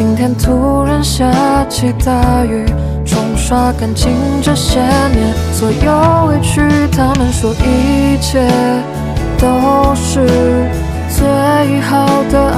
今天突然下起大雨，冲刷干净这些年所有委屈。他们说一切都是最好的